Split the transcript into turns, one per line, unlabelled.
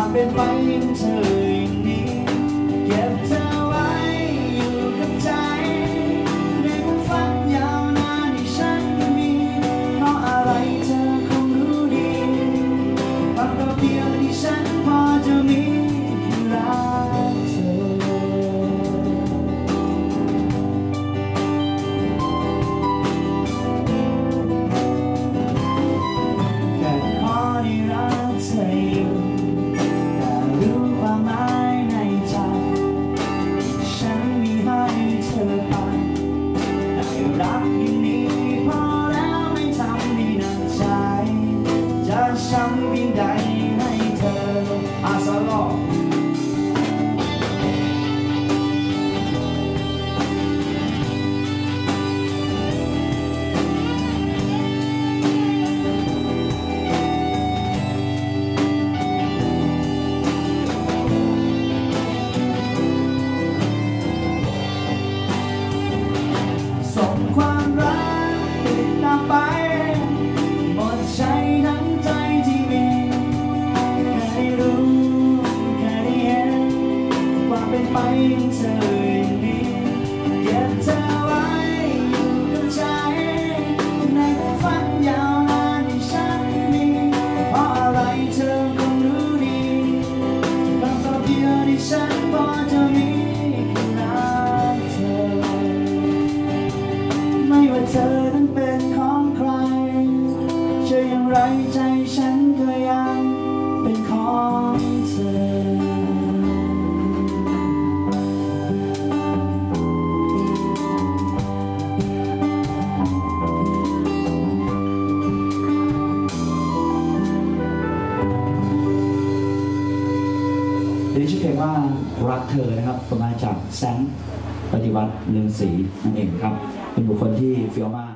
ความเป็นไปของเธออย่างนี้เก็บเธอไว้อยู่กับใจในความฝันยาวนานที่ฉันมีเพราะอะไรเธอคงรู้ดีความเดียวที่ฉันพอจะมีคือรักเธอแต่ขอได้รักเธออยู่แต่รู้ความหมายในใจฉันมีให้เธอไปได้รักอย่างนี้พอแล้วไม่ทำให้หนักใจจะช้ำเพียงใดให้เธออาสาลอส่งความรักติดตามไปหมดใจทั้งใจที่มีแค่ได้รู้แค่ได้เห็นความเป็นไปของเธออย่างนี้เก็บเธอไว้อยู่กับใจในความฝันยาวนานที่ฉันมีเพราะอะไรเธอคงรู้ดีคำตอบเดียวที่ฉันพอจะมีคือรักเธอไม่ว่าเธอนั้นเป็นของใครจะอย่างไรใจฉันก็ยังเป็นของเธอเดี๋ยวชื่อเพลงว่ารักเธอนะครับมาจากแซงปฏิวัติเรืองศรีนั่นเองครับเป็นบุคคลที่เฟี้ยวมาก